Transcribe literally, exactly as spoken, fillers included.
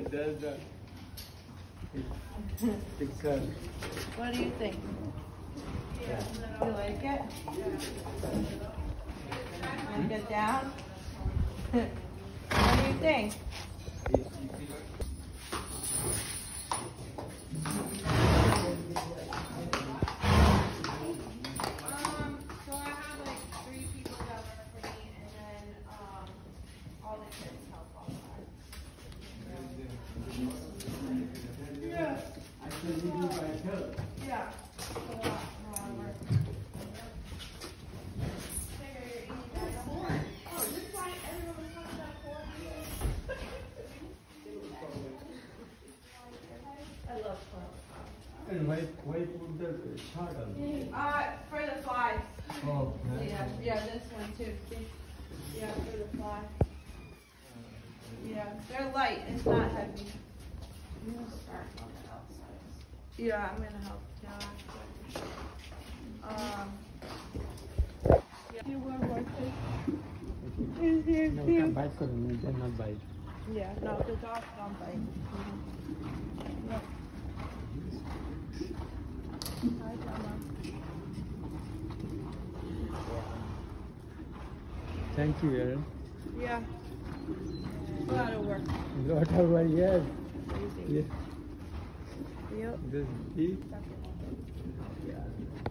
does that. It's uh, What do you think? yeah. You like it? Want to get down? What do you think? Yeah. And why why put the chart on? Uh, for the flies. Oh, Yeah, yeah, this one too. See? Yeah, for the fly. Yeah, they're light. It's not heavy. I'm gonna start on the outside. Yeah, I'm gonna help Josh. Um. Yeah. You want more fish? Is here No, too? can't bite for them. They're not bite. Yeah, no, the dogs don't bite. Mm-hmm. Yep. Hi, Mama. Thank you, Aaron. Yeah. A lot of work. Lot of work, yes. Crazy. Yeah. Yep. This deep. Yeah.